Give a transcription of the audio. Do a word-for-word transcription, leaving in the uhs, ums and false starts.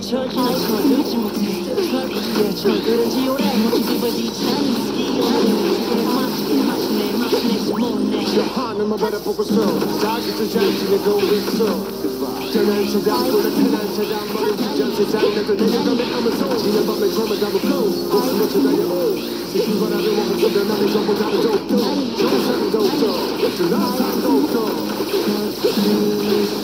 절기나 서두지 못해 설득해 절들은지 오래 모티브지 찬스기 오래 마시네 마시네 마시네 못내 저 하늘만 바라보고서 자기도 자신이고 있어 편한 세상 또 나타난 세상 머리 위전 세상 나도 내가 감행하면서 지난 밤에 잠을 담고 웃으며 쳐다려 새긴 바람에 먹고 변함에 전부 다른 독도 좋은 사람도 없어 또 나사도 없어